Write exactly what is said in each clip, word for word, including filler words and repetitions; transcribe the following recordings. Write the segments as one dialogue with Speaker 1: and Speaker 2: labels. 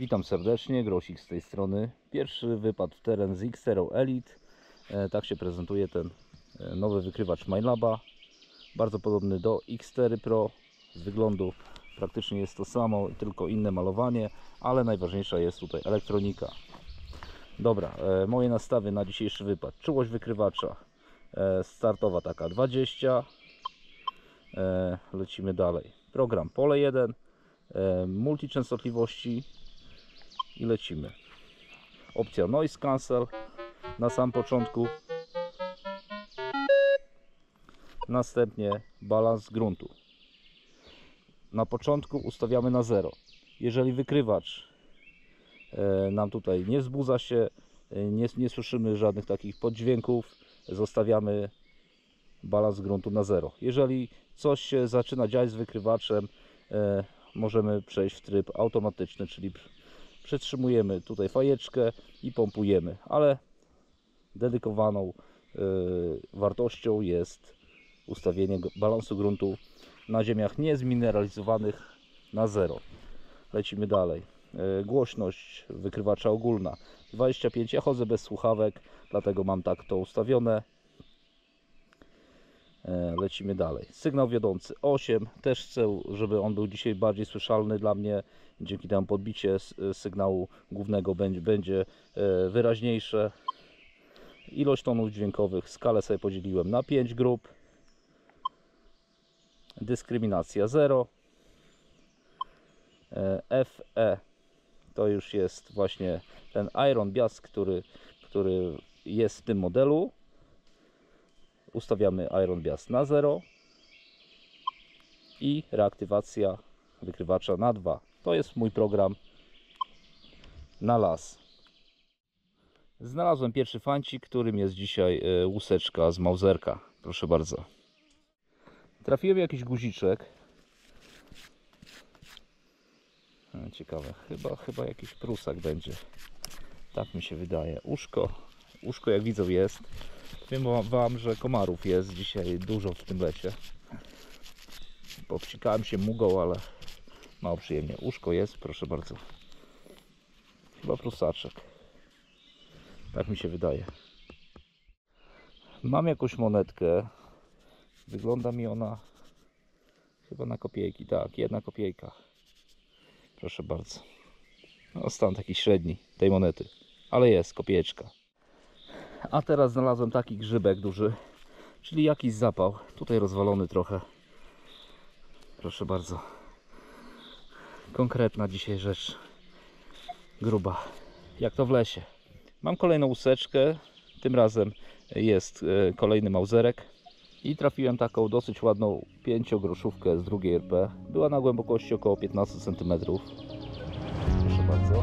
Speaker 1: Witam serdecznie, Grosik z tej strony. Pierwszy wypad w teren z Xero Elite. E, tak się prezentuje ten e, nowy wykrywacz Minelaba. Bardzo podobny do X cztery Pro. Z wyglądu praktycznie jest to samo, tylko inne malowanie, ale najważniejsza jest tutaj elektronika. Dobra, e, moje nastawy na dzisiejszy wypad. Czułość wykrywacza e, startowa taka dwadzieścia. E, lecimy dalej. Program pole jeden. E, multiczęstotliwości. I lecimy. Opcja Noise Cancel na sam początku. Następnie balans gruntu. Na początku ustawiamy na zero. Jeżeli wykrywacz e, nam tutaj nie wzbudza się, e, nie, nie słyszymy żadnych takich poddźwięków, zostawiamy balans gruntu na zero. Jeżeli coś się zaczyna dziać z wykrywaczem, e, możemy przejść w tryb automatyczny, czyli przytrzymujemy tutaj fajeczkę i pompujemy, ale dedykowaną y, wartością jest ustawienie balansu gruntu na ziemiach niezmineralizowanych na zero. Lecimy dalej. Y, głośność wykrywacza ogólna dwadzieścia pięć. Ja chodzę bez słuchawek, dlatego mam tak to ustawione. Lecimy dalej. Sygnał wiodący osiem. Też chcę, żeby on był dzisiaj bardziej słyszalny dla mnie. Dzięki temu podbicie sygnału głównego będzie, będzie wyraźniejsze. Ilość tonów dźwiękowych, skalę sobie podzieliłem na pięć grup. Dyskryminacja zero. F E to już jest właśnie ten Iron Bias, który, który jest w tym modelu. Ustawiamy Iron Bias na zero i reaktywacja wykrywacza na dwa. To jest mój program na las. Znalazłem pierwszy fancik, którym jest dzisiaj łuseczka z Mauserka. Proszę bardzo. Trafiłem jakiś guziczek. Ciekawe, chyba, chyba jakiś prusak będzie. Tak mi się wydaje. Uszko, uszko jak widzą jest. Wiem wam, że komarów jest dzisiaj dużo w tym lecie. Popsikałem się mugą, ale mało przyjemnie. Uszko jest, proszę bardzo. Chyba prusaczek. Tak mi się wydaje. Mam jakąś monetkę. Wygląda mi ona chyba na kopiejki. Tak, jedna kopiejka. Proszę bardzo. No, stan taki średni tej monety. Ale jest kopieczka. A teraz znalazłem taki grzybek duży, czyli jakiś zapał. Tutaj rozwalony trochę. Proszę bardzo. Konkretna dzisiaj rzecz. Gruba. Jak to w lesie. Mam kolejną łuseczkę. Tym razem jest kolejny mauserek. I trafiłem taką dosyć ładną pięciogroszówkę z drugiej R P. Była na głębokości około piętnaście centymetrów. Proszę bardzo.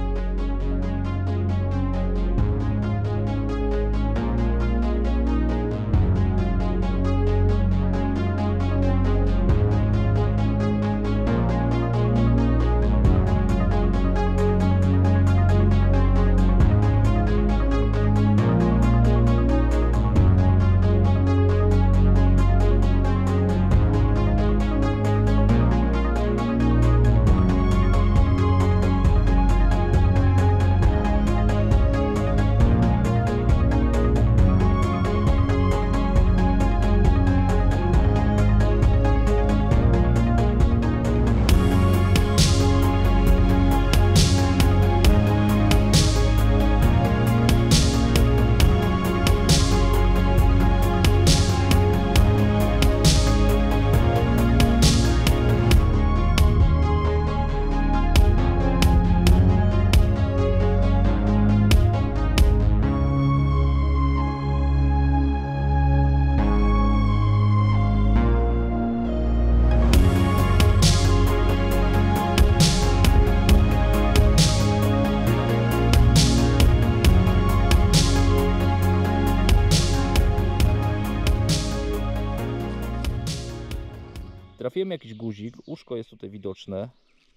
Speaker 1: Trafiłem jakiś guzik, uszko jest tutaj widoczne.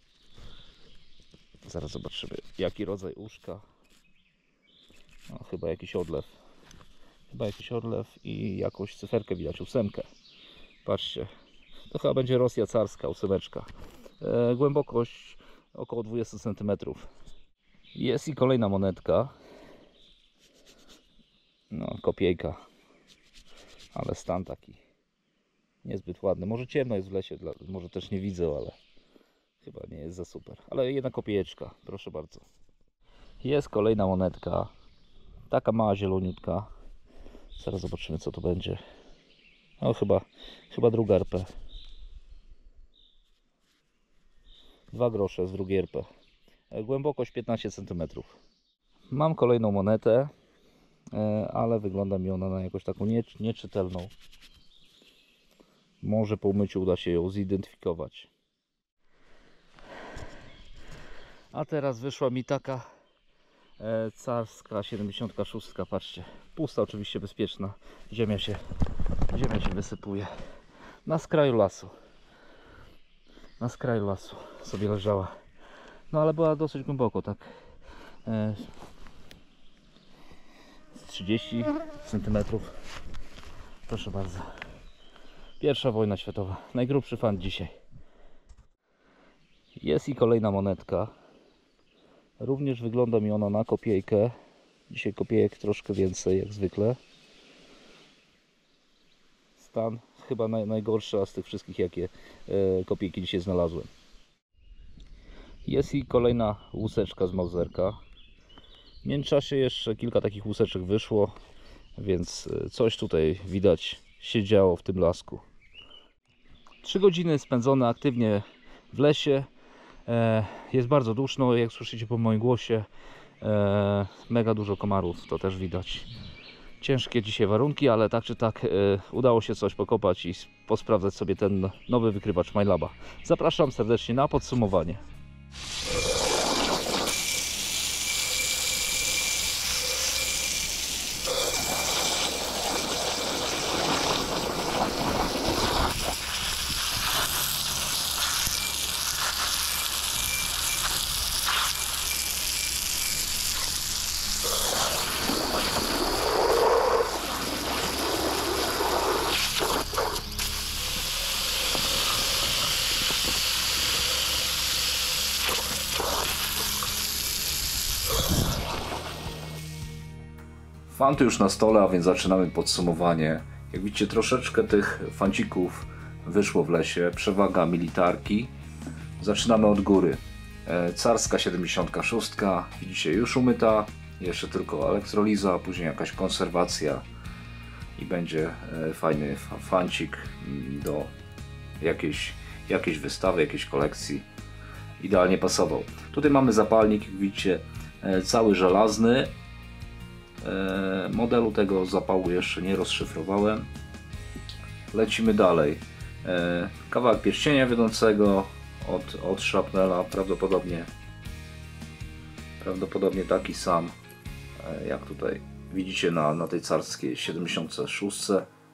Speaker 1: Zaraz zobaczymy jaki rodzaj uszka. No, chyba jakiś odlew. Chyba jakiś odlew i jakąś cyferkę widać, ósemkę. Patrzcie, to chyba będzie Rosja carska, ósemeczka. E, głębokość około dwadzieścia centymetrów. Jest i kolejna monetka. No, kopiejka. Ale stan taki niezbyt ładny. Może ciemno jest w lesie, może też nie widzę, ale chyba nie jest za super. Ale jedna kopiejeczka, proszę bardzo. Jest kolejna monetka. Taka mała, zieloniutka. Zaraz zobaczymy, co to będzie. No chyba, chyba druga R P. Dwa grosze z drugiej R P. Głębokość piętnaście centymetrów. Mam kolejną monetę, ale wygląda mi ona na jakąś taką nie, nieczytelną. Może po umyciu uda się ją zidentyfikować. A teraz wyszła mi taka e, carska siedemdziesiąt sześć. Patrzcie, pusta, oczywiście bezpieczna. Ziemia się, ziemia się wysypuje. Na skraju lasu. Na skraju lasu sobie leżała. No ale była dosyć głęboko, tak e, trzydzieści centymetrów. Proszę bardzo. Pierwsza wojna światowa. Najgrubszy fan dzisiaj. Jest i kolejna monetka. Również wygląda mi ona na kopiejkę. Dzisiaj kopiejek troszkę więcej jak zwykle. Stan chyba naj, najgorszy z tych wszystkich, jakie e, kopiejki dzisiaj znalazłem. Jest i kolejna łuseczka z Mauserka. W międzyczasie jeszcze kilka takich łuseczek wyszło, więc coś tutaj widać się działo w tym lasku. Trzy godziny spędzone aktywnie w lesie. E, jest bardzo duszno, jak słyszycie po moim głosie. E, mega dużo komarów, to też widać. Ciężkie dzisiaj warunki, ale tak czy tak e, udało się coś pokopać i posprawdzać sobie ten nowy wykrywacz MyLaba. Zapraszam serdecznie na podsumowanie. Fanty już na stole, a więc zaczynamy podsumowanie. Jak widzicie, troszeczkę tych fancików wyszło w lesie. Przewaga militarki. Zaczynamy od góry. Carska siedemdziesiąt sześć. Widzicie, już umyta. Jeszcze tylko elektroliza, później jakaś konserwacja. I będzie fajny fancik do jakiejś, jakiejś wystawy, jakiejś kolekcji. Idealnie pasował. Tutaj mamy zapalnik, jak widzicie, cały żelazny. Modelu tego zapału jeszcze nie rozszyfrowałem. Lecimy dalej. Kawałek pierścienia wiodącego od, od szrapnela, prawdopodobnie prawdopodobnie taki sam jak tutaj widzicie na, na tej carskiej siedemdziesiąt sześć.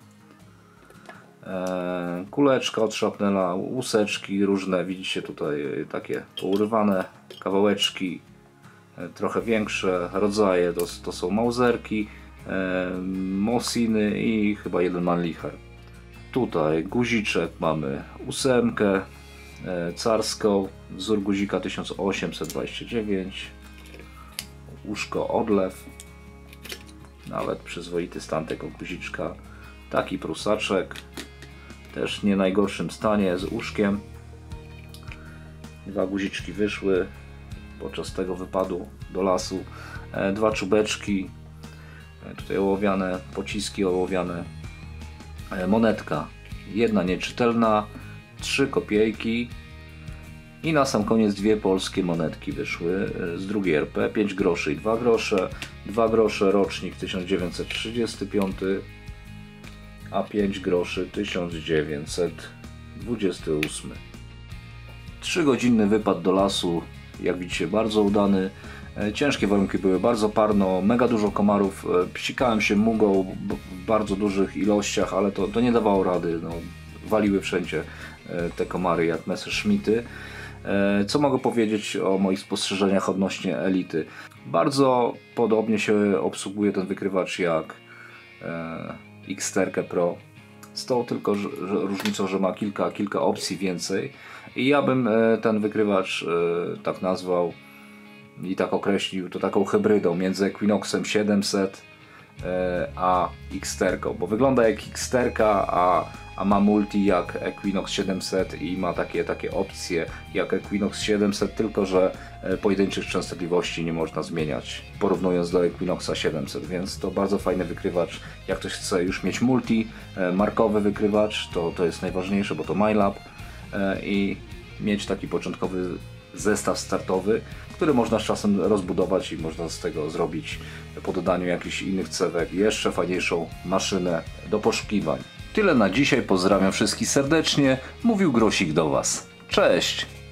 Speaker 1: Kuleczka od szrapnela, łuseczki różne, widzicie tutaj takie pourwane kawałeczki, trochę większe rodzaje, to, to są Mauserki, e, Mosiny i chyba jeden Mannlicher. Tutaj guziczek mamy ósemkę e, carską, wzór guzika tysiąc osiemset dwadzieścia dziewięć, łóżko odlew, nawet przyzwoity stan tego guziczka, taki prusaczek, też w nie najgorszym stanie z uszkiem, dwa guziczki wyszły podczas tego wypadu do lasu, e, dwa czubeczki, e, tutaj ołowiane, pociski ołowiane, e, monetka, jedna nieczytelna, trzy kopiejki i na sam koniec dwie polskie monetki wyszły e, z drugiej R P, pięć groszy i dwa grosze, dwa grosze rocznik tysiąc dziewięćset trzydziesty piąty, a pięć groszy tysiąc dziewięćset dwudziesty ósmy. Trzygodzinny wypad do lasu, jak widzicie, bardzo udany. Ciężkie warunki były, bardzo parno, mega dużo komarów. Psikałem się mugą w bardzo dużych ilościach, ale to, to nie dawało rady. No, waliły wszędzie te komary jak Messerschmitty. Co mogę powiedzieć o moich spostrzeżeniach odnośnie Elity? Bardzo podobnie się obsługuje ten wykrywacz jak Xterkę Pro. z tą tylko że, że różnicą, że ma kilka, kilka opcji więcej. I ja bym e, ten wykrywacz e, tak nazwał i tak określił, to taką hybrydą między Equinoxem siedemset e, a Xterką, bo wygląda jak Xterka, a, a ma multi jak Equinox siedemset i ma takie, takie opcje jak Equinox siedemset, tylko że e, pojedynczych częstotliwości nie można zmieniać, porównując do Equinoxa siedemset, więc to bardzo fajny wykrywacz. Jak ktoś chce już mieć multi, e, markowy wykrywacz, to, to jest najważniejsze, bo to MyLab e, i mieć taki początkowy zestaw startowy, który można z czasem rozbudować i można z tego zrobić po dodaniu jakichś innych cewek jeszcze fajniejszą maszynę do poszukiwań. Tyle na dzisiaj, pozdrawiam wszystkich serdecznie, mówił Grosik do Was. Cześć!